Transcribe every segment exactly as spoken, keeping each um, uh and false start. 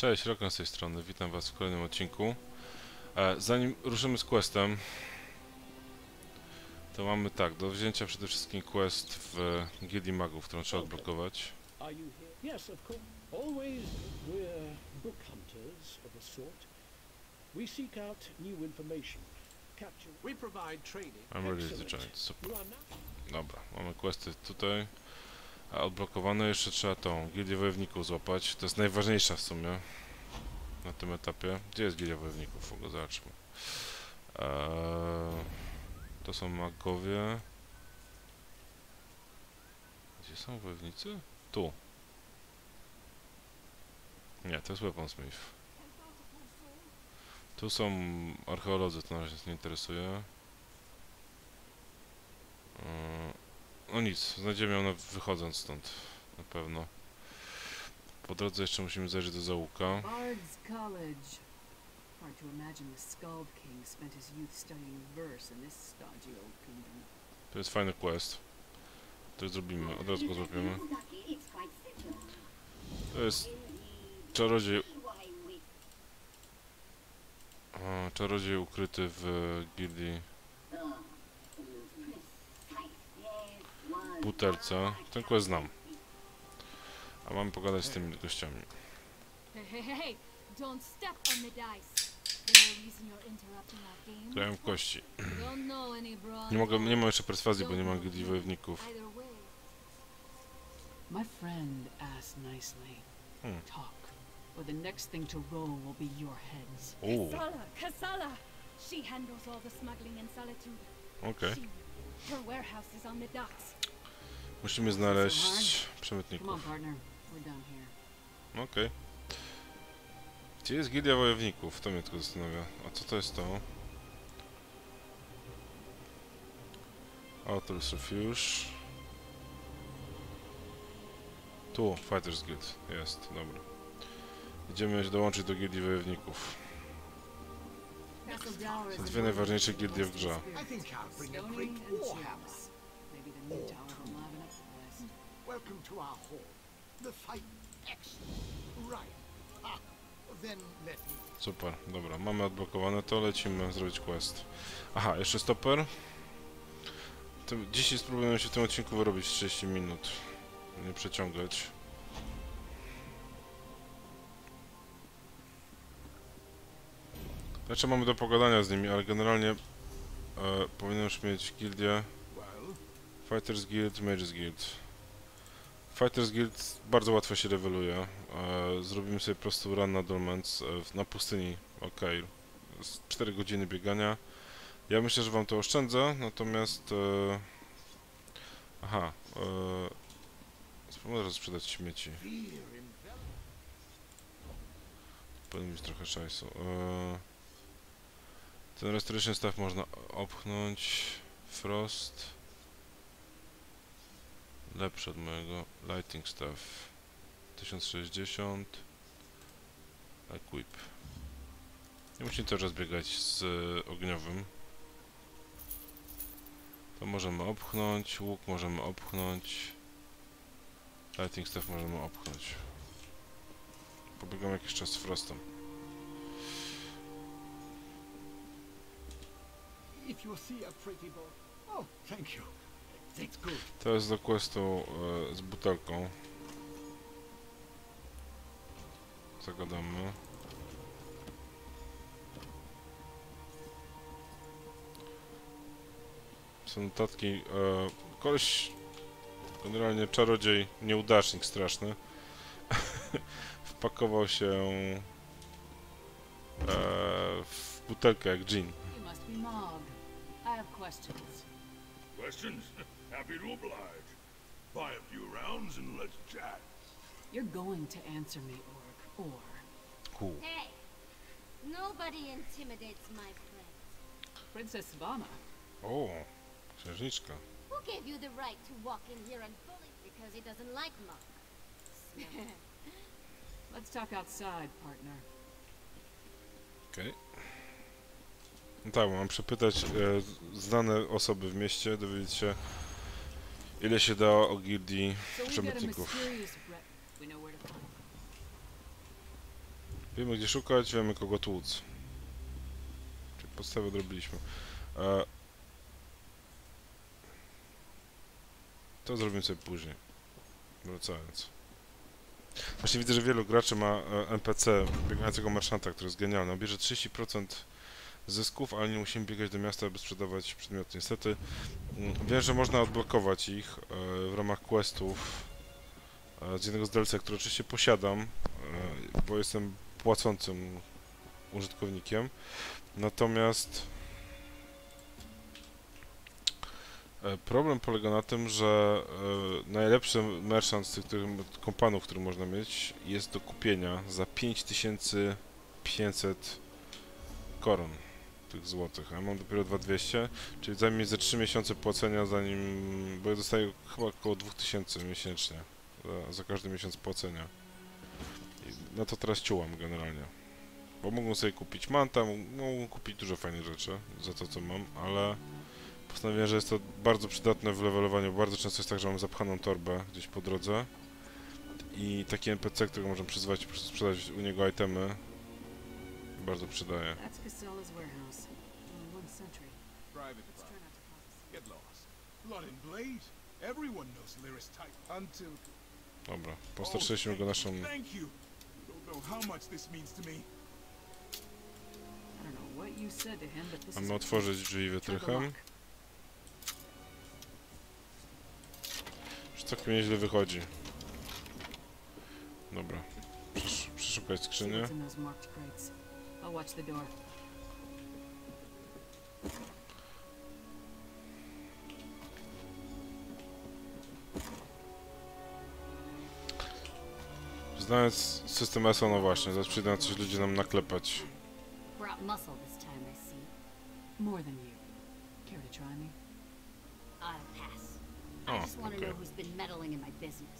Cześć, Rokan z tej strony, witam was w kolejnym odcinku. E, zanim ruszymy z questem, to mamy tak, do wzięcia przede wszystkim quest w Gildii Magów, którą trzeba odblokować. I'm ready to join. Super. Dobra, mamy questy tutaj. A odblokowane jeszcze trzeba tą Gildię Wojowników złapać. To jest najważniejsza w sumie na tym etapie. Gdzie jest Gildia Wojowników? W ogóle zobaczmy. Eee, to są magowie. Gdzie są wojownicy? Tu. Nie, to jest Weaponsmith. Tu są archeolodzy, to na razie nas nie interesuje. Eee, no nic, znajdziemy ją wychodząc stąd. Na pewno. Po drodze jeszcze musimy zajrzeć do zaułka. To jest fajny quest. To zrobimy, od razu go zrobimy. To jest czarodziej... O, czarodziej ukryty w gildii butelce. Ten quest znam. A mamy pogadać z tymi gościami. Grałem w kości. Nie mogę, nie mam jeszcze perswazji, bo nie mam gildii wojowników. Hmm. Okej. Musimy znaleźć przemytników. Okej. Okay. Gdzie jest Gildia Wojowników? To mnie tylko zastanawia. A co to jest to? Author's Refuge. Tu, Fighters Guild. Jest, dobra. Idziemy dołączyć do Gildii Wojowników. To dwie najważniejsze gildie w grze. Super, dobra, mamy odblokowane to, lecimy zrobić quest. Aha, jeszcze stopper. To dzisiaj spróbujemy się w tym odcinku wyrobić trzydzieści minut. Nie przeciągać. Jeszcze mamy do pogadania z nimi, ale generalnie e, powinienem już mieć gildię Fighters Guild, Mages Guild. Fighters Guild bardzo łatwo się reweluje. E, zrobimy sobie po prostu run na Dolmens e, na pustyni. Ok. cztery godziny biegania. Ja myślę, że wam to oszczędzę, natomiast... E, aha. E, spróbuję teraz sprzedać śmieci. Powinien mieć trochę szajsu. E, ten restoration staff można opchnąć. Frost. Lepszy od mojego. Lighting staff. tysiąc sześćdziesiąt. Equip. Nie musimy cały czas biegać z y, ogniowym. To możemy opchnąć. Łuk możemy opchnąć. Lighting staff możemy opchnąć. Pobiegam jakiś czas z Frostem. To jest do questu e, z butelką. Zagadamy. Są notatki. E, koleś, generalnie czarodziej, nieudacznik straszny, wpakował się e, w butelkę jak dżin. Questions? Happy to oblige. Buy a few rounds and let's chat. You're going to answer me, Orc, or... Cool. Hey, nobody intimidates my friends. Princess Savannah. O, księżniczka. Who gave you the right to walk in here and bully because he doesn't like monk? Let's talk outside, partner. Okej. Okay. No tak, mam przepytać e, znane osoby w mieście, dowiedzieć się, ile się da o gildii przemytników. Wiemy gdzie szukać, wiemy kogo tłuc. Czyli podstawę odrobiliśmy. E... To zrobimy sobie później. Wracając. Właśnie widzę, że wielu graczy ma e, N P C biegającego marszanta, który jest genialny. On bierze trzydzieści procent zysków, ale nie musimy biegać do miasta, aby sprzedawać przedmioty. Niestety mm, wiem, że można odblokować ich e, w ramach questów e, z jednego z D L C, który oczywiście posiadam, e, bo jestem płacącym użytkownikiem. Natomiast e, problem polega na tym, że e, najlepszy merchant z tych których, kompanów, który można mieć, jest do kupienia za pięć tysięcy pięćset koron tych złotych, a ja mam dopiero dwa tysiące dwieście, czyli zajmie mi ze trzy miesiące płacenia, zanim, bo ja dostaję chyba około dwa tysiące miesięcznie za, za każdy miesiąc płacenia. I na to teraz ciułam generalnie. Bo mógłbym sobie kupić manta, mógłbym kupić dużo fajnych rzeczy za to co mam, ale postanowiłem, że jest to bardzo przydatne w levelowaniu. Bardzo często jest tak, że mam zapchaną torbę gdzieś po drodze i taki N P C, którego możemy przyzwać i po prostu sprzedać u niego itemy, bardzo przydaje. That's Casella's warehouse. Only one sentry. Private Let's try property. not to cause Get lost. Blood and blade. Everyone knows Lyris type. Until... Dobra, postarczyliśmy go naszą... Thank you. Don't know how much this means to me. I don't know what you said to him, but this is Mamy otworzyć drzwi Try the wytrychem. lock. Już całkiem nieźle wychodzi. Dobra. Przesz przeszukać See skrzynię. what's in those marked crates. I'll watch the door. Znając system S O, no właśnie, zaraz przyjdą jacyś ludzie nam naklepać. Brought muscle this time, I see. More than you. Care to try me? I'll pass. I Oh, just want to okay. know who's been meddling in my business.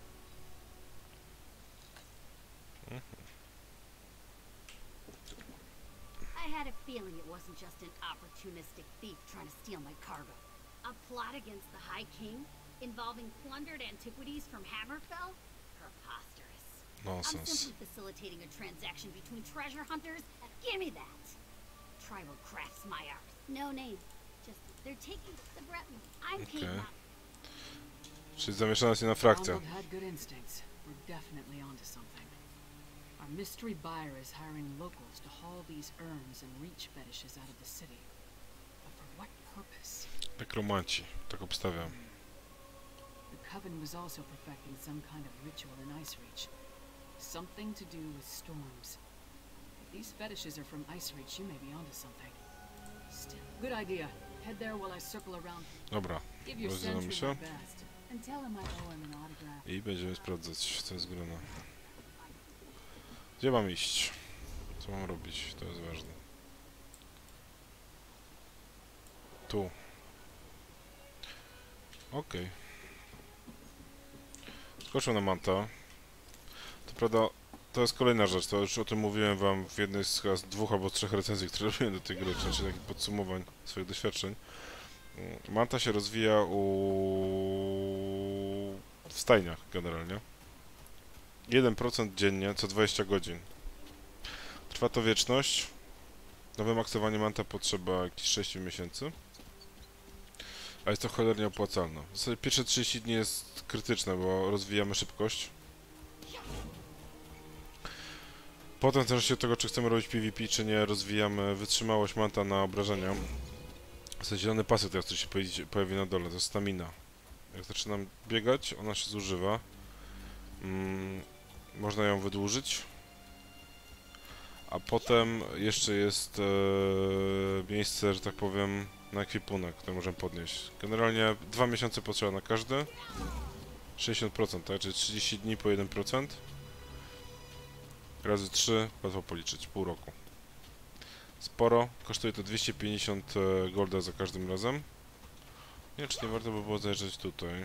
I had a feeling it wasn't just an opportunistic thief trying to steal my cargo. A plot against the High King involving plundered antiquities from Hammerfell? Preposterous. I'm Nonsens. simply facilitating a transaction between treasure hunters. And give me that. Tribal crafts my art. No name. Just they're taking the Breton. I'm Okay. Kate Mountain. Czyli zamieszana jest jedna frakcja. Donald had good instincts. We're definitely onto something. Our mystery buyer is hiring locals to haul these urns and reach fetishes out of the city. But for what purpose? Nekromanci, tak obstawiam. The Coven was also perfecting some kind of ritual in Ice Reach. Something to do with storms. If these fetishes are from Ice Reach, you may be onto something. Still, good idea. Head there while I circle around. Dobra. Give your Rozdzielamy sentry się. my best. And tell him I owe him an autograph. I będziemy sprawdzać, co jest grane. Gdzie mam iść? Co mam robić? To jest ważne. Tu. Okej. Okay. Skoczył na manta. To prawda, to jest kolejna rzecz, to już o tym mówiłem wam w jednej z chyba z dwóch albo trzech recenzji, które robiłem do tej gry, czyli takich podsumowań swoich doświadczeń. Manta się rozwija u... w stajniach generalnie. jeden procent dziennie, co dwadzieścia godzin. Trwa to wieczność. Na wymaksowanie manta potrzeba jakieś sześć miesięcy. A jest to cholernie opłacalne. W zasadzie pierwsze trzydzieści dni jest krytyczne, bo rozwijamy szybkość. Potem, w zależności od tego, czy chcemy robić PvP, czy nie, rozwijamy wytrzymałość manta na obrażenia. Ten zielony pasek teraz, który się pojawi, pojawi na dole, to jest stamina. Jak zaczynam biegać, ona się zużywa. Mm, można ją wydłużyć. A potem jeszcze jest e, miejsce, że tak powiem, na ekwipunek, który możemy podnieść. Generalnie dwa miesiące potrzeba na każdy. sześćdziesiąt procent, tak? Czyli trzydzieści dni po jeden procent. Razy trzy, łatwo policzyć, pół roku. Sporo, kosztuje to dwieście pięćdziesiąt golda za każdym razem. Nie wiem, czy nie warto by było zajrzeć tutaj.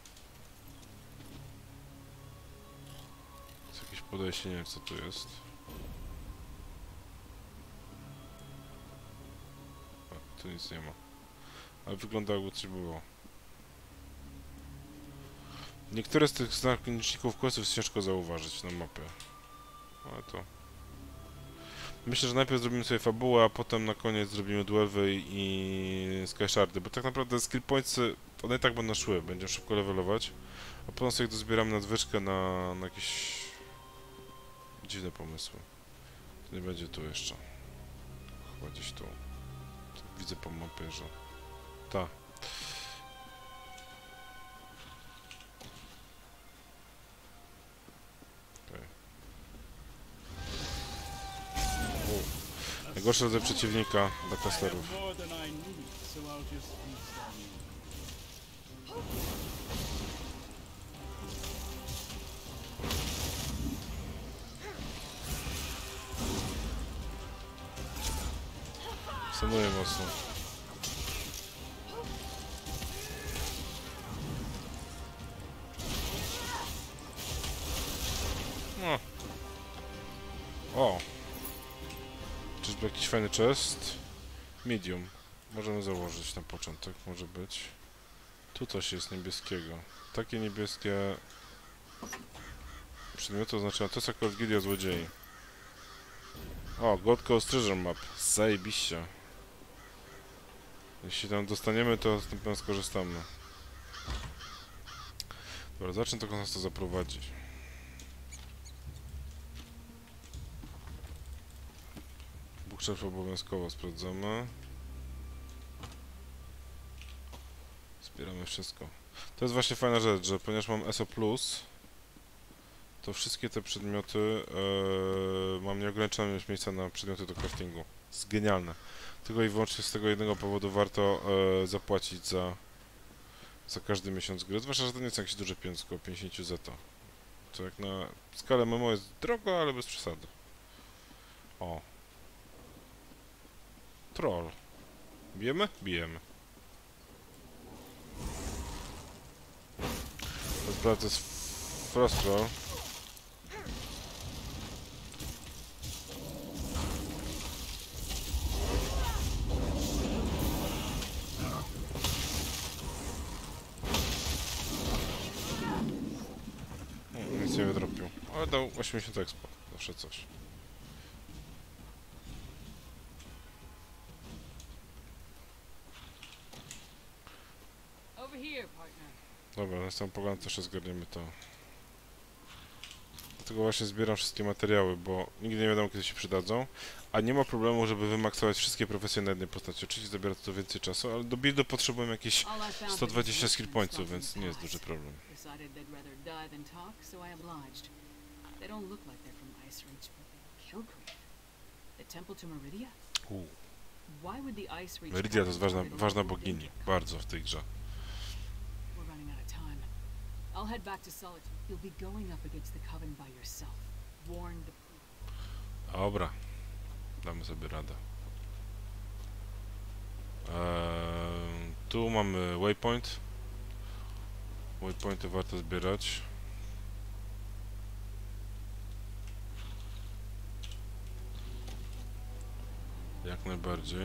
Jest jakieś podejście, nie wiem co tu jest. A, tu nic nie ma. Ale wygląda jakby coś było. Niektóre z tych znaczników questów jest ciężko zauważyć na mapie. Ale to Myślę, że najpierw zrobimy sobie fabułę, a potem na koniec zrobimy duelwy i Sky Shardy, bo tak naprawdę skill pointsy, one i tak będą szły, będziemy szybko levelować, a potem sobie dozbieramy nadwyżkę na, na jakieś dziwne pomysły. To nie będzie tu jeszcze. Chyba gdzieś tu. Tu widzę po mapie, że... Ta. Okay. Najgorszy rodzaj przeciwnika dla kasterów. Sanuję mocno. No. O! Czyżby jakiś fajny chest? Medium. Możemy założyć na początek, może być. Tu coś jest niebieskiego. Takie niebieskie przedmioty oznaczają to, co jako Gildia złodziei. O, Gold Coast Treasure Map. Zajebiście. Jeśli tam dostaniemy, to z tym pewno skorzystamy. Dobra, zacznę tylko nas to zaprowadzić. Bookshelf obowiązkowo sprawdzamy. Zbieramy wszystko. To jest właśnie fajna rzecz, że ponieważ mam S O plus, to wszystkie te przedmioty yy, mam nieograniczone ilość miejsca na przedmioty do craftingu. Jest genialne. Tylko i wyłącznie z tego jednego powodu warto yy, zapłacić za, za każdy miesiąc gry. Zwłaszcza, że to nie jest jakieś duże pieniądze, około pięćdziesiąt zeta. To jak na skalę M M O jest drogo, ale bez przesady. O. Troll. Bijemy? Bijemy. To jest Frost Troll. Nic nie wydropił, ale dał osiemdziesiąt expo. Zawsze coś. Dobra, na tą pogodę też zgarniemy to. Dlatego właśnie zbieram wszystkie materiały, bo nigdy nie wiadomo, kiedy się przydadzą. A nie ma problemu, żeby wymaksować wszystkie profesje na jednej postaci. Oczywiście zabiera to więcej czasu, ale do buildu potrzebuję jakieś sto dwadzieścia skill pointsów, więc nie jest duży problem. U. Meridia to jest ważna, ważna bogini, bardzo w tej grze. I'll head back to Solitude. You'll be going up against the Coven by yourself. Warn the... Dobra. Damy sobie radę. Eee, tu mamy waypoint. Waypointy warto zbierać. Jak najbardziej.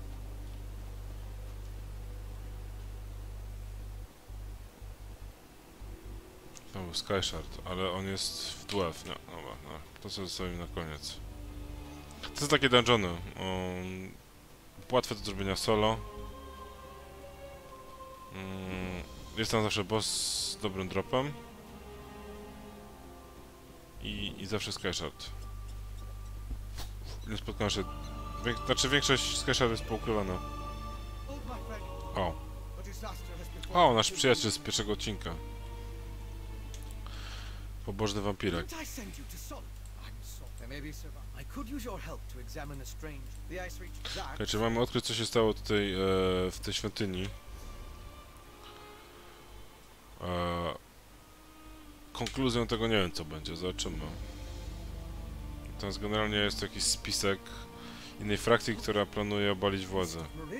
To był Sky Shard, ale on jest w dwarf. No, dobra, no. To co zostawimy na koniec. To są takie dungeony. Um, łatwe do zrobienia solo. Um, jest tam zawsze boss z dobrym dropem. I, i zawsze Sky Shard. Nie spotkałem się... Wiek, znaczy większość Sky Shard jest poukrywana. O. O, nasz przyjaciel z pierwszego odcinka. Pobożny wampirek. Okay, czy mamy odkryć, co się stało tutaj e, w tej świątyni? E, konkluzją tego nie wiem, co będzie, zobaczymy. Teraz generalnie jest jakiś spisek innej frakcji, która planuje obalić władzę.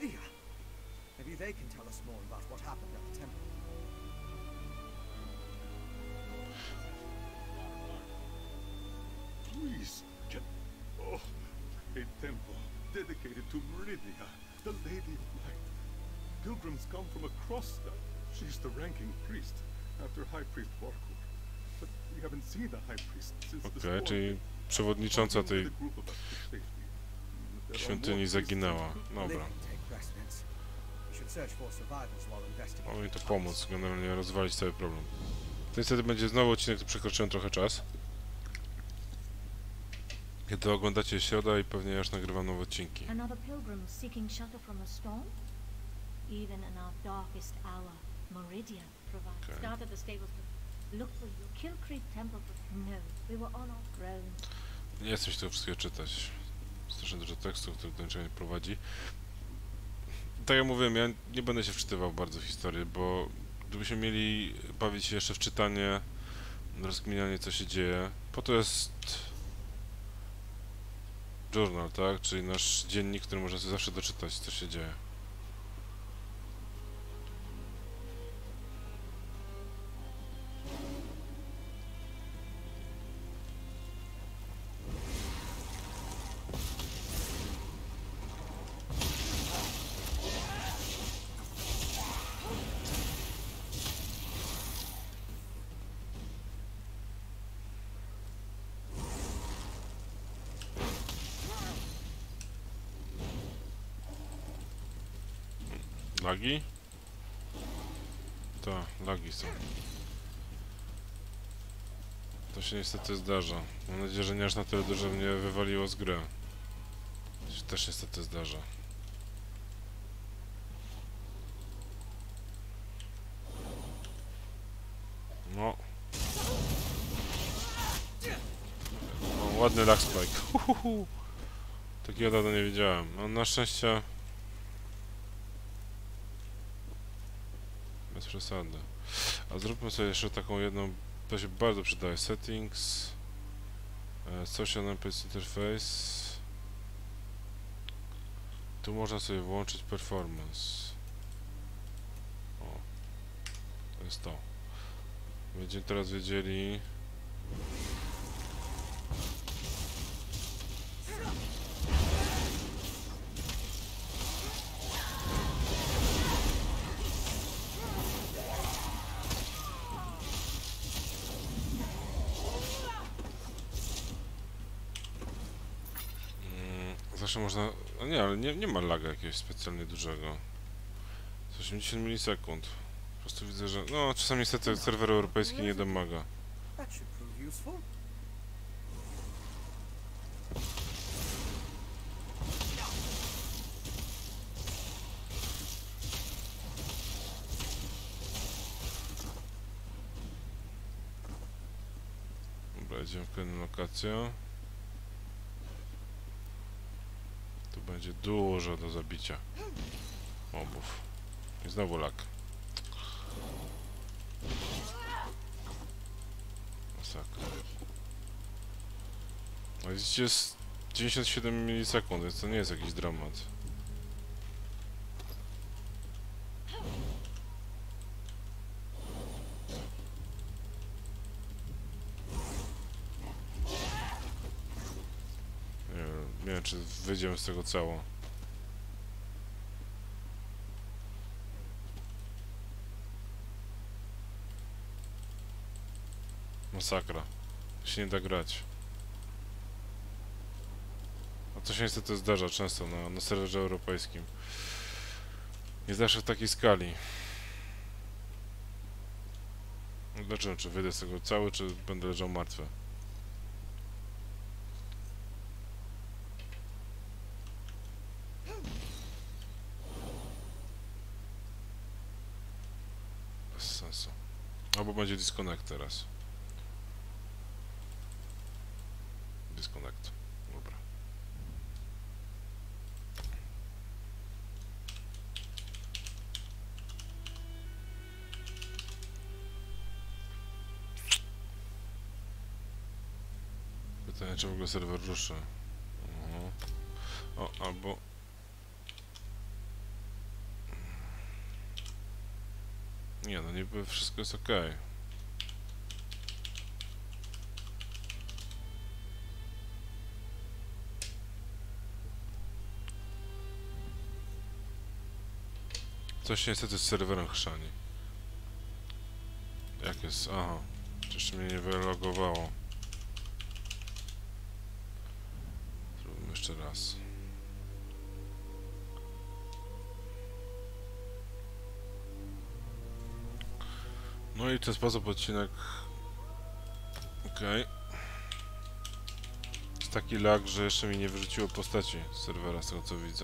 Please, get... Oh, a temple dedicated to Meridia, the Lady of Light. Pilgrims come from across the... She's the ranking priest, after High Priest Barkur. But we haven't seen the High Priest since the Okay, czyli przewodnicząca tej There are świątyni more zaginęła. priests Dobra. Living take precedence. We should search for survivors while investigating. Mamy mi to pomóc, generalnie rozwalić cały problem. To niestety będzie znowu odcinek, tu przekroczyłem trochę czas. Kiedy oglądacie środa i pewnie już nagrywam nowe odcinki. Another pilgrim seeking shelter from a storm? Even in our darkest hour, Meridian provides. Okay. Started the stables to look for you. Kill Creek Temple. No, we were on our throne. Nie chcę się tego wszystkiego czytać. Strasznie dużo tekstów, który do niczego nie prowadzi. Tak jak mówiłem, ja nie będę się wczytywał bardzo w historię, bo gdybyśmy mieli bawić się jeszcze w czytanie, rozkminianie co się dzieje, po to jest journal, tak? Czyli nasz dziennik, który można sobie zawsze doczytać, co się dzieje. Lagi? Tak, lagi są. To się niestety zdarza. Mam nadzieję, że nie aż na tyle dużo mnie wywaliło z gry. To się też niestety zdarza. No. O, ładny lag spike. Uhuhu. Takiego dawno nie widziałem. No, na szczęście... Bez przesady. A zróbmy sobie jeszcze taką jedną, to się bardzo przydaje. Settings, e, Social N P C Interface. Tu można sobie włączyć performance. O, to jest to. Będziemy teraz wiedzieli. Zawsze można... No nie, ale nie, nie ma laga jakiegoś specjalnie dużego. osiemdziesiąt milisekund. Po prostu widzę, że... No, czasami niestety serwer europejski nie domaga. That should prove useful. Dobra, idziemy w kolejną lokację. Tu będzie dużo do zabicia mobów. I znowu lag. Masakra. No widzicie, jest dziewięćdziesiąt siedem milisekund, więc to nie jest jakiś dramat. Nie wiem, czy wyjdziemy z tego cało. Masakra. Się nie da grać. A to się niestety zdarza często na, na serwerze europejskim. Nie zawsze w takiej skali. Zobaczymy, czy wyjdę z tego cały, czy będę leżał martwy. Bez sensu. Albo będzie disconnect teraz. Disconnect. Dobra. Pytanie, czy w ogóle serwer ruszy. Mhm. O, albo... Nie, no niby wszystko jest ok. Coś niestety z serwerem chrzani. Jak jest? Aha. Jeszcze mnie nie wylogowało. Spróbujmy jeszcze raz. No i w ten sposób odcinek... Okej. Okay. Jest taki lag, że jeszcze mi nie wyrzuciło postaci z serwera, z tego co widzę.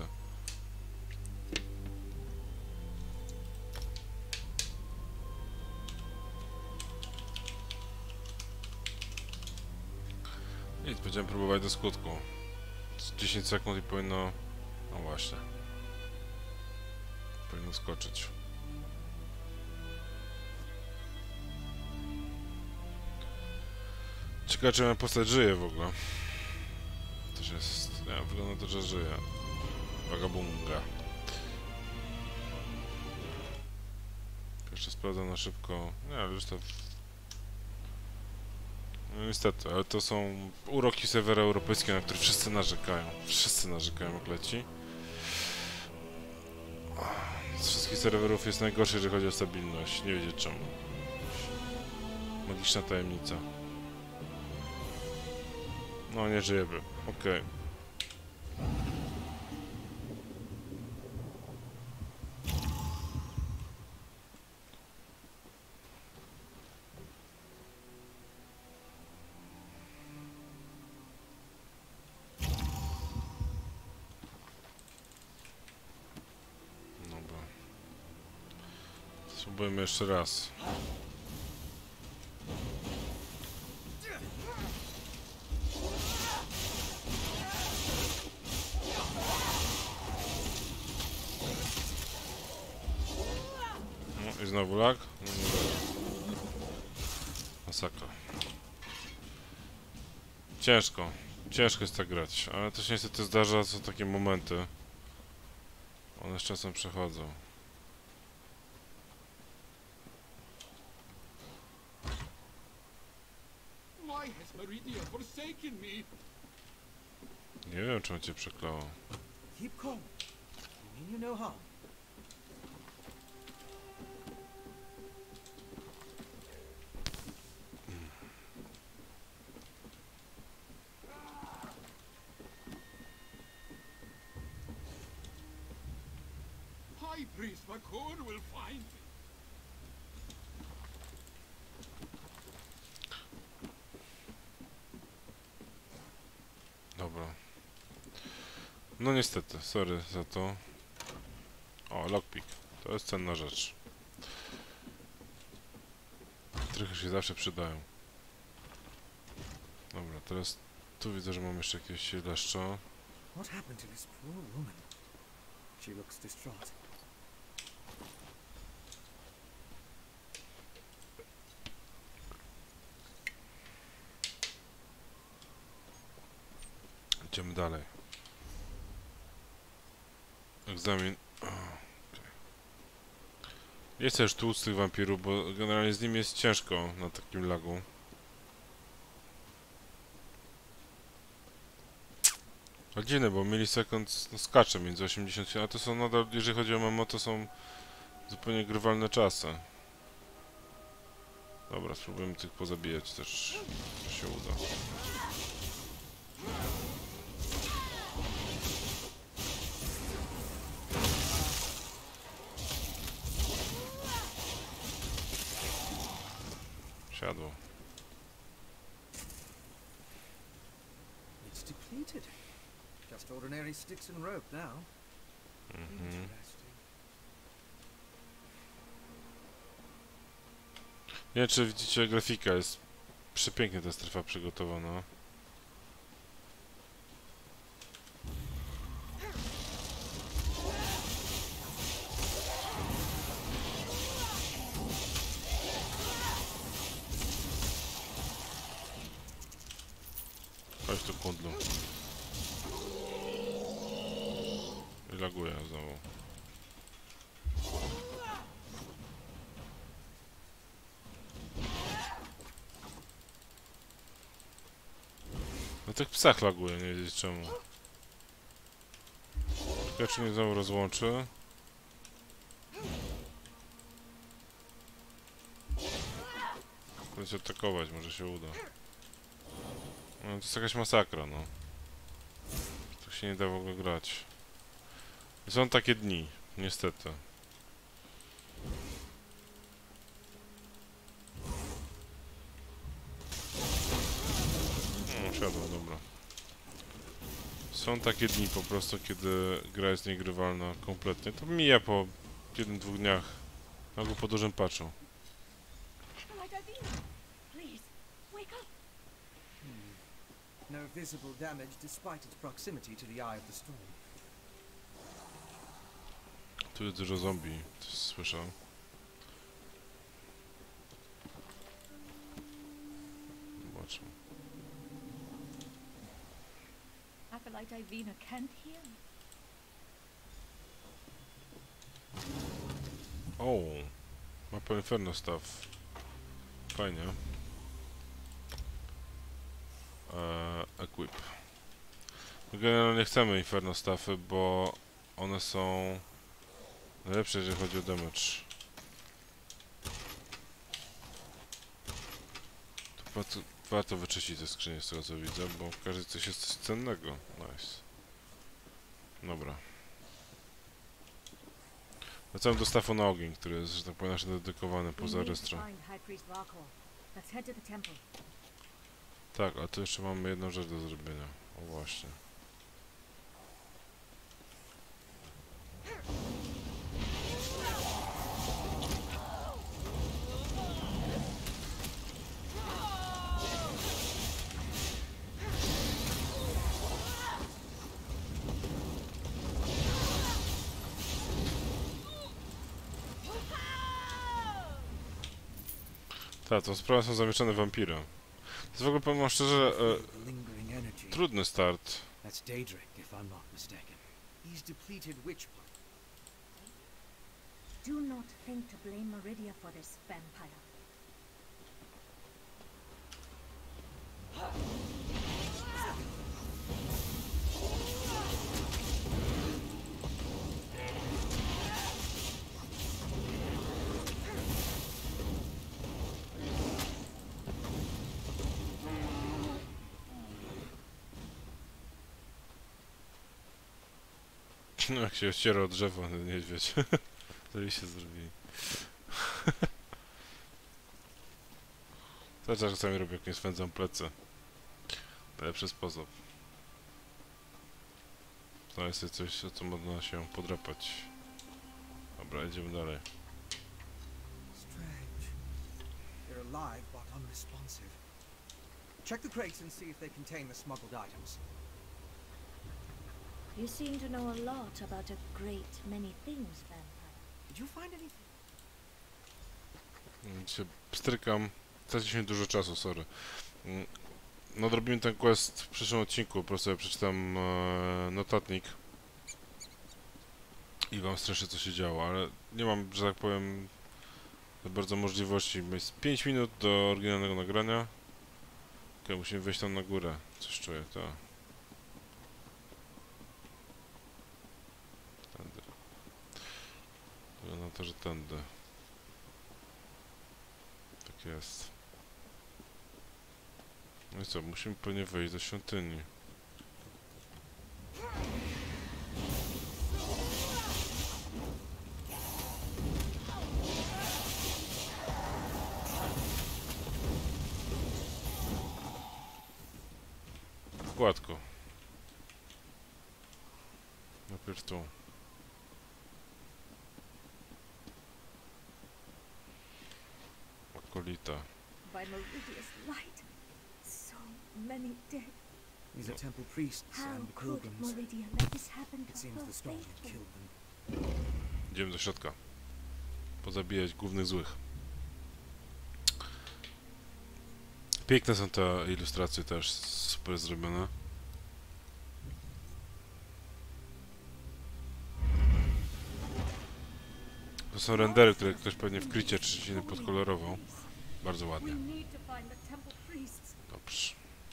I będziemy próbować do skutku. Z dziesięć sekund i powinno... No właśnie. Powinno skoczyć. Ciekawe, czy moja postać żyje w ogóle. Też jest... Nie, wygląda to, że żyje. Vagabunga. Jeszcze sprawdzam na szybko. Nie, ale już to... No niestety, ale to są uroki serwera europejskiego, na które wszyscy narzekają. Wszyscy narzekają, jak leci. Z wszystkich serwerów jest najgorszy, jeżeli chodzi o stabilność. Nie wiedzieć czemu. Magiczna tajemnica. No, nie żyjemy. Okej. Okay. Dobra. Spróbujmy jeszcze raz. I znowu lag? No nie wiem. Masakra. Ciężko. Ciężko jest tak grać, ale to się niestety zdarza, są takie momenty. One z czasem przechodzą. Why has Meridia forsaken me? Nie wiem, czemu cię przeklało. Keep calm. You mean you no harm. High Priest Vakor will find me. Dobra. No niestety, sorry za to. O, lockpick. To jest cenna rzecz. Trochę się zawsze przydają. Dobra, teraz tu widzę, że mam jeszcze jakieś leszcze. What happened to this poor woman? She looks distraught. Idziemy dalej. Egzamin. O, okay. Nie chcę już tłuc tych wampirów, bo generalnie z nimi jest ciężko na takim lagu. A dziwne, bo milisekund no, skacze między osiemdziesiąt, a to są nadal, jeżeli chodzi o M M O, to są zupełnie grywalne czasy. Dobra, spróbujemy tych pozabijać też, czy się uda. Siadło. It's depleted. Just ordinary sticks and rope now. Mhm. Interesting. Nie wiem, czy widzicie grafika, jest przepięknie ta strefa przygotowana. Chodź tu, kundlu. I laguję znowu. Na tych psach laguje, nie wiedzieć czemu. Ciekawe, czy mnie znowu rozłączy. Chcę atakować, może się uda. No, to jest jakaś masakra, no. Tak się nie da w ogóle grać. I są takie dni, niestety. Siadło, dobra. Są takie dni po prostu, kiedy gra jest niegrywalna kompletnie. To mija po jednym, dwóch dniach. Albo po dużym patchu. Please, wake up. No visible damage despite its proximity to the eye of the storm. Tu jest dużo zombie, coś słyszał. Zobaczmy. Acolyte Ivina can't hear me. O, mapa Inferno Staff. Fajnie. Eee, equip. Generalnie chcemy Inferno Staffy, bo one są najlepsze, jeżeli chodzi o damage. To warto, warto wyczyścić te skrzynie, z tego co widzę, bo w każdej coś jest coś cennego. Nice. Dobra. Wracamy do staffu na ogień, który jest, że tak powiem, nasz dedykowany poza restro. Tak, a tu jeszcze mamy jedną rzecz do zrobienia. O właśnie. Tak, tą sprawą są zamieszane wampiry. To jest w ogóle, powiem wam szczerze, e, Lingering energy. trudny start. That's Daedric, if I'm not mistaken. He's depleted witch point. Do not think to blame Meridia for this, vampire. No jak się ściera od drzewa, ten niedźwiedź. To się zrobili. To czasami robię, jak nie swędzam plecy. Najlepszy sposób. To jest coś, o co można się podrapać. Dobra, idziemy dalej. Strange. They're alive but unresponsive. Check the crates and see if they contain the smuggled items. You seem to know a lot about a great many things, vampire. Did you find anything? Się pstrykam. Straciliśmy dużo czasu, sorry. Mm, Nadrobimy ten quest w przyszłym odcinku, po prostu ja przeczytam e, notatnik i wam streszę, co się działo, ale nie mam, że tak powiem, za bardzo możliwości. Jest pięć minut do oryginalnego nagrania. Ok, musimy wejść tam na górę. Coś czuję, to. Tędy. Wygląda na to, że tędy. Tak jest. No i co, musimy pewnie wejść do świątyni. Gładko. Najpierw tu. Okolita. By Meridia's light, so many dead. These are temple priests How and could pilgrims. Meridia let this happen It to seems her the storm had faithful? killed them. Idziemy do środka. Pozabijać głównych złych. Piękne są te ilustracje też, super zrobione. To są rendery, które ktoś pewnie w krycie czy coś innym podkolorował. Bardzo We ładnie. need to find the temple priests. Dobrze.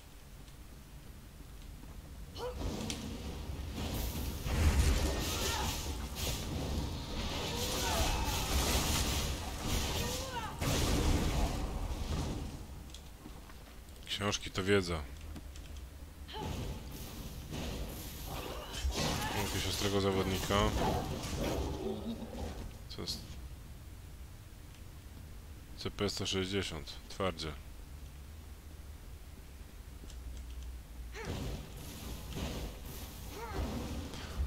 Książki to wiedza. Mam jakiegoś ostrego zawodnika. Co jest? C P sto sześćdziesiąt. Twardzie.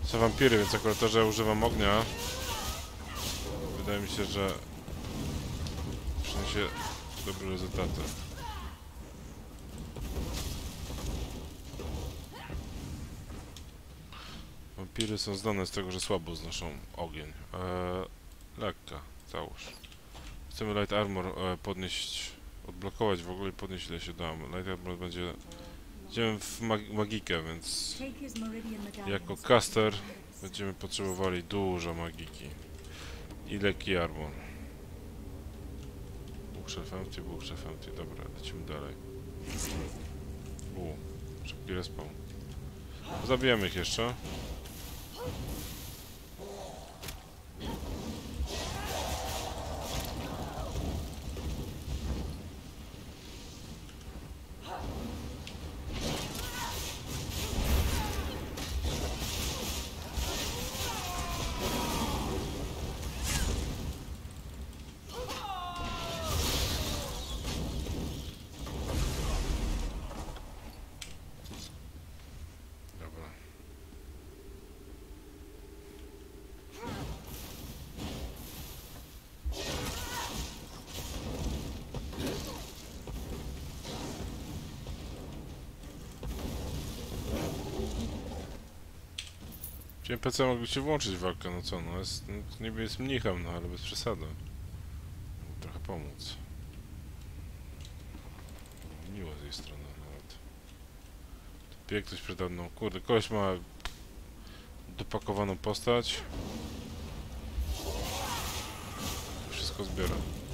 Są wampiry, więc akurat to, że używam ognia, wydaje mi się, że przyniesie dobre rezultaty. Wampiry są znane z tego, że słabo znoszą ogień. Eee, lekka, załóż. Chcemy light armor e, podnieść, odblokować w ogóle i podnieść ile się da. Light armor będzie... Idziemy w mag magikę, więc jako caster będziemy potrzebowali dużo magiki i lekki armor. Bookshelf empty, bookshelf empty, dobra, lecimy dalej. U, szybki respawn. Zabijemy ich jeszcze. Ci N P C mogliście włączyć walkę, no co, no jest, no, niby jest mnichem, no ale bez przesady. Trochę pomóc. Miło z jej strony nawet. Bieg ktoś przede mną, kurde, koleś ma dopakowaną postać. Wszystko zbiera.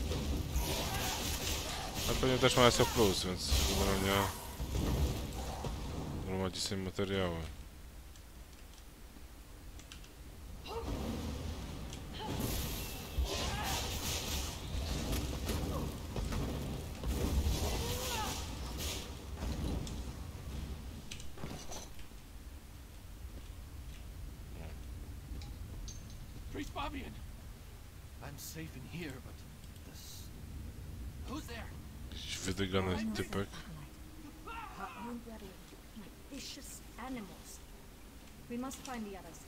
A pewnie też ma S O plus, więc generalnie gromadzi sobie materiały. Priest Fabian! I'm safe in here, but this... Who's there? Jakiś wydygany typek. Our own brethren, like vicious animals. We must find the others.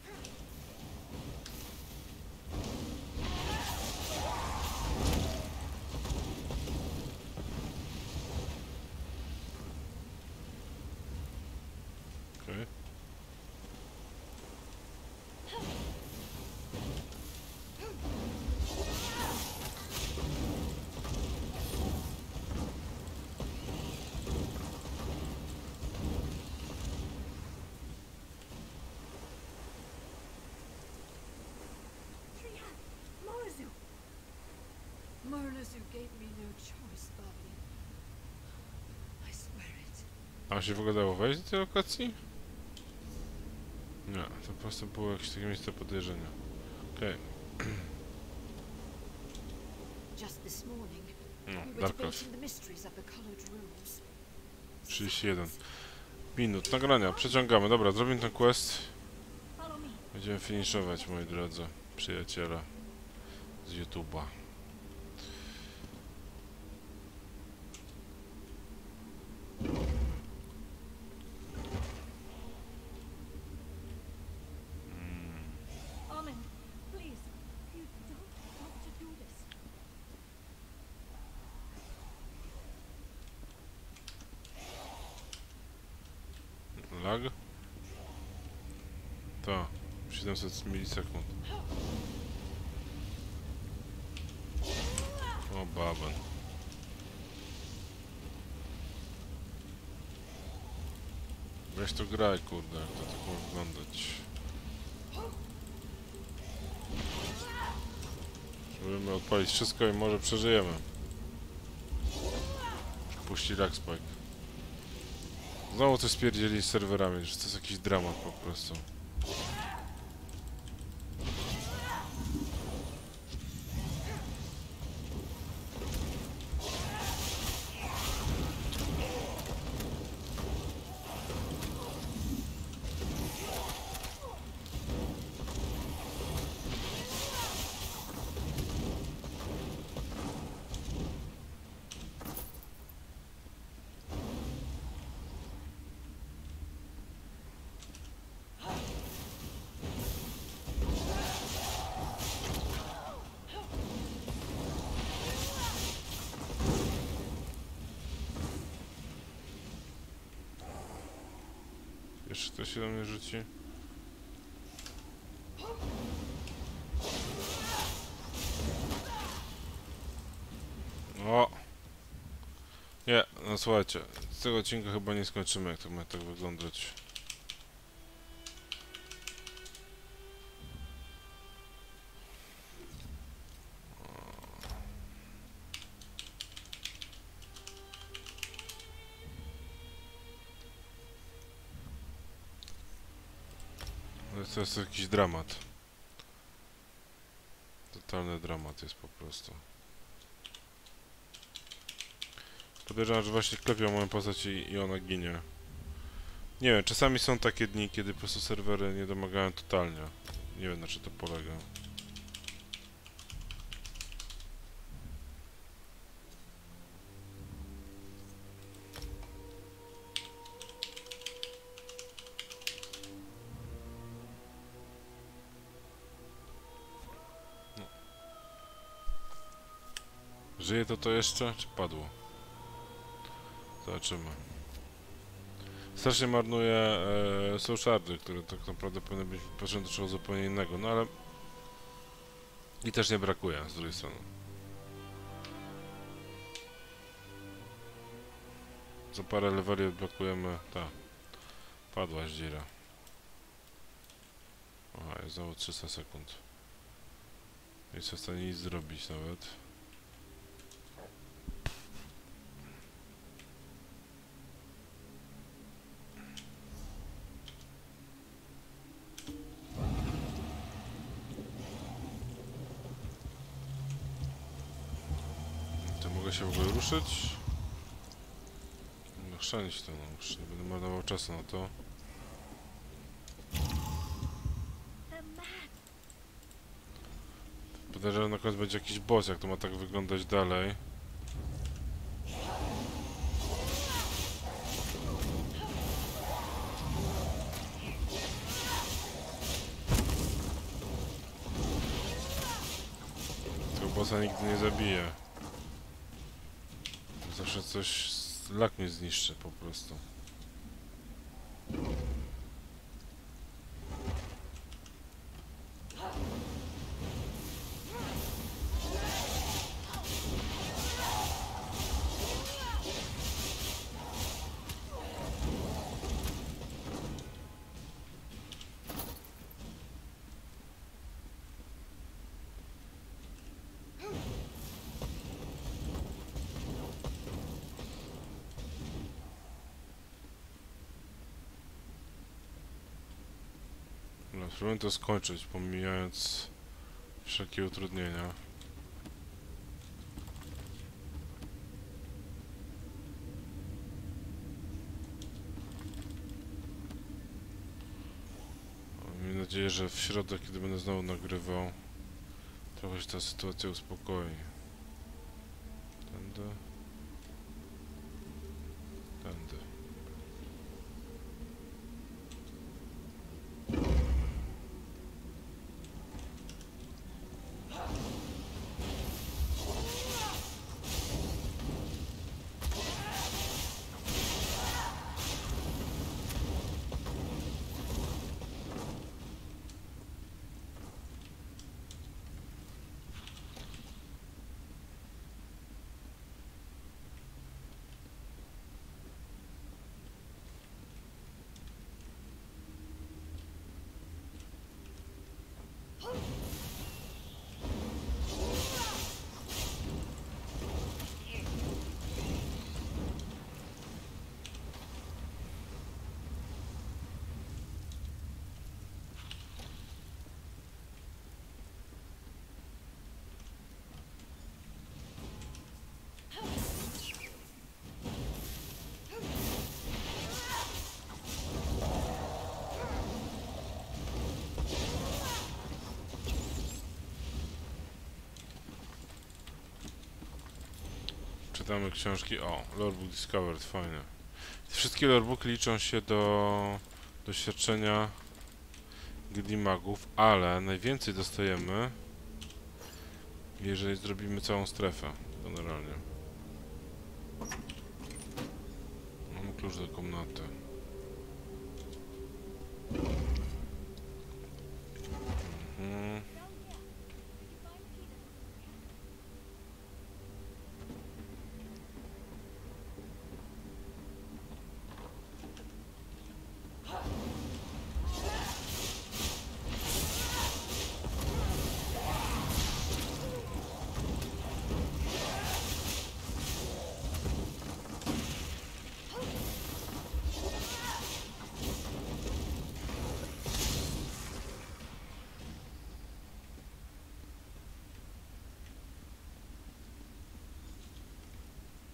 Okay. Murlazu gave me no choice, Bobby. I swear it. A się w ogóle dało wejść do tej lokacji? Nie, to po prostu było jakieś takie miejsce podejrzenia. Okej. Okay. Just this morning, No, we were Dark Elf. debating the mysteries of the colored rooms. trzydzieści jeden minut nagrania. Przeciągamy. Dobra, zrobimy ten quest. Follow me. Będziemy finiszować, moi drodzy przyjaciele z YouTube'a. Omen, please. You don't want to do this. Lag? To. siedemset milisekund. O, baben. Weź to graj, kurde, jak to tak ma wyglądać. Spróbujemy odpalić wszystko i może przeżyjemy. Puści lag spike. Znowu coś spierdzieli z serwerami, że to jest jakiś dramat po prostu. Jeszcze ktoś się do mnie rzuci? O! Nie, no słuchajcie, z tego odcinka chyba nie skończymy, jak to ma tak wyglądać. Ale to jest jakiś dramat. Totalny dramat jest po prostu. Podejrzewam, że właśnie klepią moją postać i, i ona ginie. Nie wiem, czasami są takie dni, kiedy po prostu serwery nie domagają totalnie. Nie wiem, na czym to polega. No. Żyje to to jeszcze, czy padło? Zobaczymy. Strasznie marnuje e, soul shardy, które tak naprawdę powinny być potrzebne do czegoś zupełnie innego, no ale i też nie brakuje z drugiej strony. Za parę leveli odblokujemy. Ta. Padła dzira. Aha, jest znowu trzysta sekund. Nie jestem w stanie nic zrobić nawet. Mogę się w ogóle ruszyć? Mogę chrzanić to, no już nie będę marnował czasu na to. Podejrzewam, że na koniec będzie jakiś boss, jak to ma tak wyglądać dalej. Tego bossa nigdy nie zabiję. Zawsze coś, lak mnie zniszczy po prostu. Spróbuję to skończyć, pomijając wszelkie utrudnienia. Mam nadzieję, że w środek, kiedy będę znowu nagrywał, trochę się ta sytuacja uspokoi. Tędy. Tędy. Czytamy książki. O, Lorebook Discovered, fajne. Wszystkie lorebooki liczą się do doświadczenia gildii magów, ale najwięcej dostajemy, jeżeli zrobimy całą strefę, generalnie. Mam klucz do komnaty.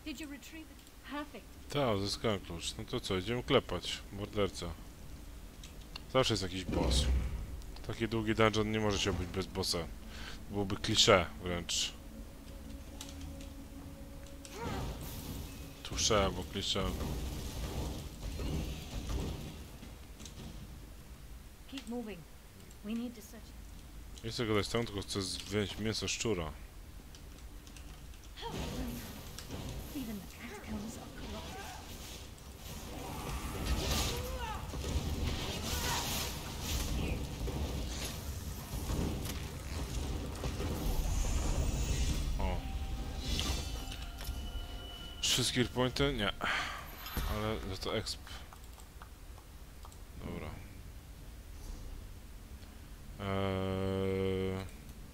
Did you retrieve it? Perfect. Tak, uzyskałem klucz. No to co, idziemy klepać. Morderca. Zawsze jest jakiś boss. Taki długi dungeon nie może się obyć bez bossa. Byłoby klisze wręcz. Tusze albo klisze. Keep moving. We need to search. Nie chcę gadać tam, tylko chcę zdjąć mięso szczura. Even the catacombs are corrupted. O. Trzy skill pointy? Nie. Ale za to exp. Dobra. Eee...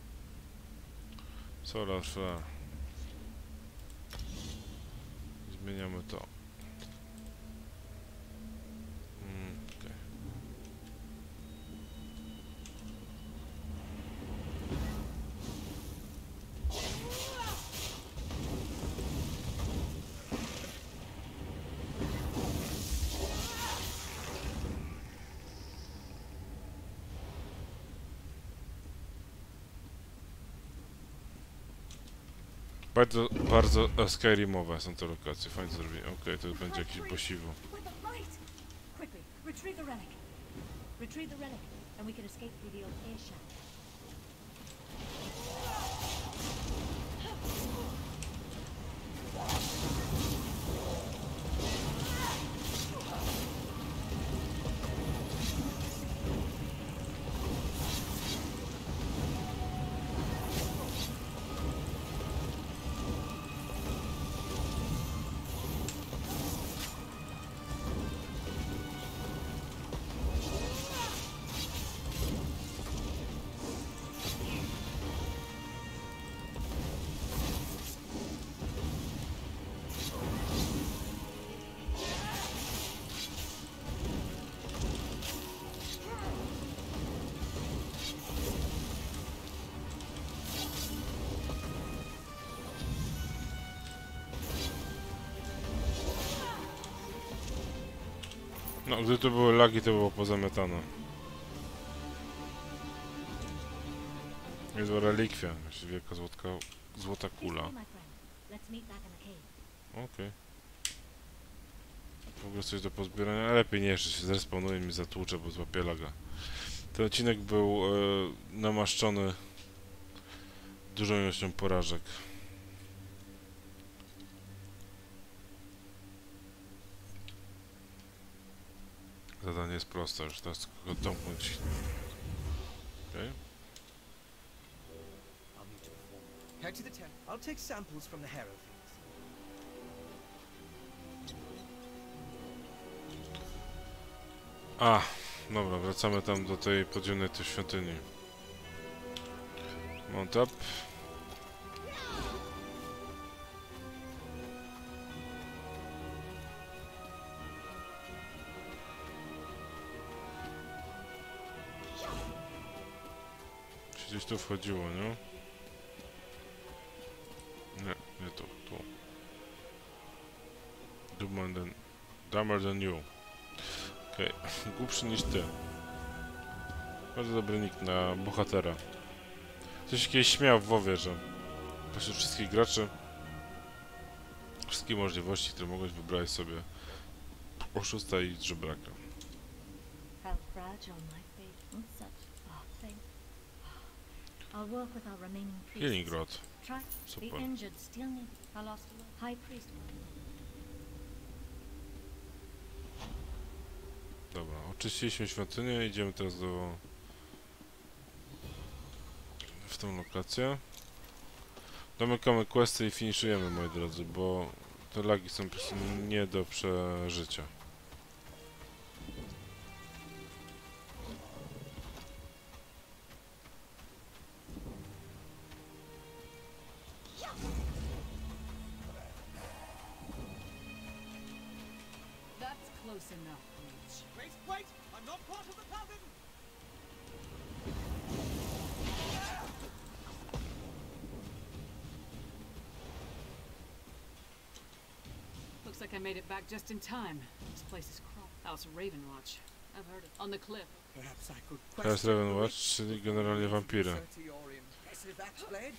Solar Flare. Zmieniamy to. Mm, okay. Bardzo, bardzo e, Skyrimowe są te lokacje, fajnie zrobione. Okej, okay, to będzie jakiś bosiwo. With the light. Quickly, retrieve the relic. Retrieve the relic, and we can escape through the old air shaft. No, gdy tu były lagi, to było pozamiatane. Jest relikwia, jakaś wielka złotka, złota kula. Peaceful, my friend. Let's meet back in the cave. Okej. Okay. W ogóle coś do pozbierania, ale lepiej nie, jeszcze się zrespawnuje i mi zatłucze, bo złapie laga. Ten odcinek był e, namaszczony dużą ilością porażek. Zadanie jest proste, już teraz tylko go domknąć. Okej. Okay. I'll need to perform. Head to the tent. I'll take samples from the harrow fields. A, dobra, wracamy tam do tej podziemnej tej świątyni. Mount up. Gdzieś tu wchodziło, nie? Nie, nie tu, tu. Dummer than, dumber than you. Okej, okay. Głupszy niż ty. Bardzo dobry nick na bohatera. Ktoś kiedyś śmiał w WoWie, że pośród wszystkich graczy, wszystkie możliwości, które mogłeś wybrać sobie, oszusta i żebraka. How fragile my faith in such a thing. I'll work with our remaining priests. Healing Rod. Try. Super. The injured still need. I lost a high priest. Dobra, oczyściliśmy świątynię, idziemy teraz do... w tą lokację. Domykamy questy i finiszujemy, moi drodzy, bo te lagi są po prostu nie do przeżycia. That's close enough, Breach. Wait, wait! I'm not part of the coven! made it back just in time. This place is crawled. House Ravenwatch. I've heard it. On the cliff. Perhaps I could House question the Ravenwatch, witch czyli generalnie wampiry. to your impressive axe-blade.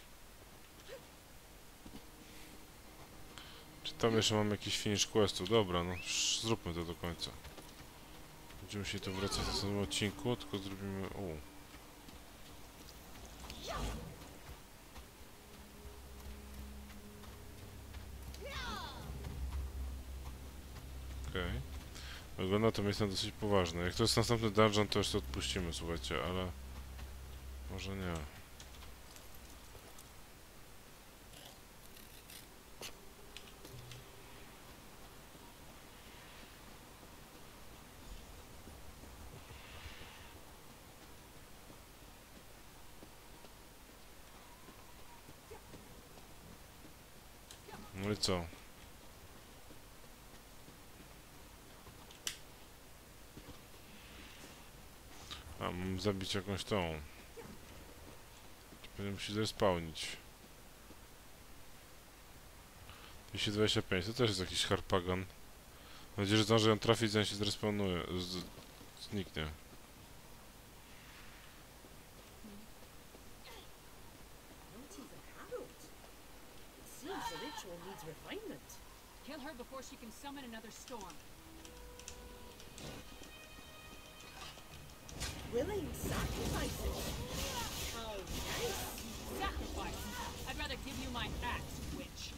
Czy tam jeszcze mam jakiś finish questu? Dobra, no sz- zróbmy to do końca. Będziemy się tu wracać w następnym odcinku, tylko zrobimy... U. Okej. Okay. Wygląda to miejsce na dosyć poważne. Jak to jest następny dungeon, to jeszcze odpuścimy, słuchajcie, ale... Może nie. No i co? A, mam zabić jakąś tą. Będę musiał zrespawnić. dwieście dwadzieścia pięć, to też jest jakiś harpagan. Mam nadzieję, że zdążę ją trafić, zanim się zrespawnuje. Z zniknie. Kill her before she can summon another storm. Willing sacrifices. How nice. Sacrifice! I'd rather give you my axe, witch.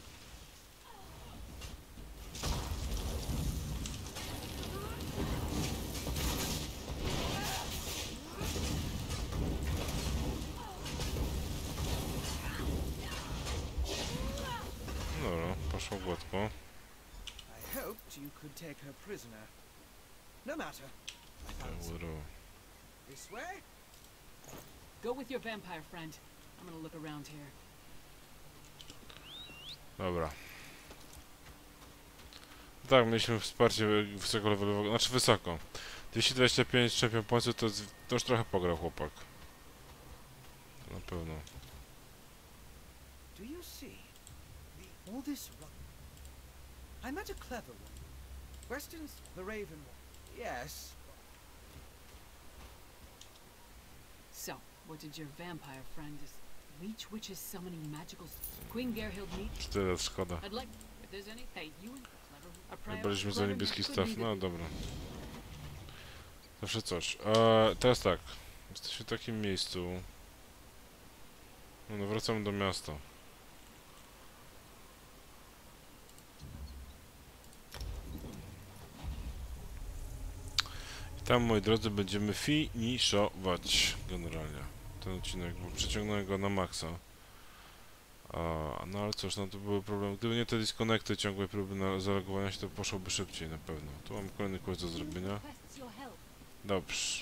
Dobra, poszło gładko. I hoped you could take her prisoner. No matter. I found some. Widow. This way? Go with your vampire friend. I'm gonna look around here. Dobra. Tak, mieliśmy wsparcie wysoko levelowego, znaczy wysoko. dwieście dwadzieścia pięć champion pointsów to, jest- to już trochę pograł chłopak. Na pewno. Do you see? The, all this run. I met a clever one. Weston's the Raven one. Yes. So, what did your vampire friend is? Reach witches summoning magical s- Queen Gerhild meet? Tyle szkoda. I'd like if there's any. Hey, you and clever. A prior- Wybraliśmy za clever niebieski could staw, be the- no dobra. Zawsze coś. Eee, teraz tak. Jesteśmy w takim miejscu. No, no wracamy do miasta. I tam, moi drodzy, będziemy finiszować generalnie ten odcinek, bo przeciągnąłem go na maksa. A, no ale cóż, no to były problemy. Gdyby nie te disconnecty, ciągłe próby na zareagowania się, to poszłoby szybciej na pewno. Tu mam kolejny quest do zrobienia. Requests your help. Dobrze.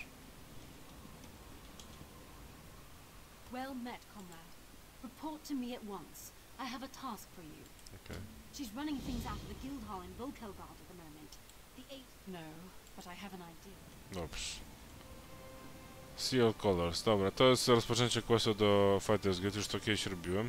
Well met, comrade. Report to me at once. I have a task for you. Okay. She's running things out of the guild hall in Volkelgard at the moment. The eight... No. But I have an idea. Dobrze. Seal Colors. Dobra, to jest rozpoczęcie questu do Fighters Guild. Już to kiedyś robiłem.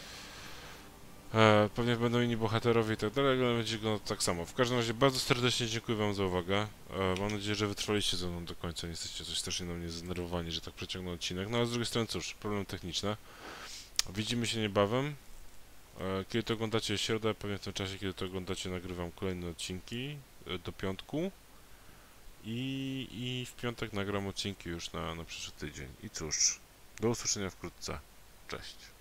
E, pewnie będą inni bohaterowie i tak dalej, ale będzie go tak samo. W każdym razie bardzo serdecznie dziękuję wam za uwagę. E, mam nadzieję, że wytrwaliście ze mną do końca. Nie jesteście coś strasznie na mnie zdenerwowani, że tak przeciągnął odcinek. No ale z drugiej strony cóż, problemy techniczne. Widzimy się niebawem. E, kiedy to oglądacie środę, pewnie w tym czasie, kiedy to oglądacie, nagrywam kolejne odcinki e, do piątku. I, I w piątek nagram odcinki już na, na przyszły tydzień. I cóż, do usłyszenia wkrótce. Cześć.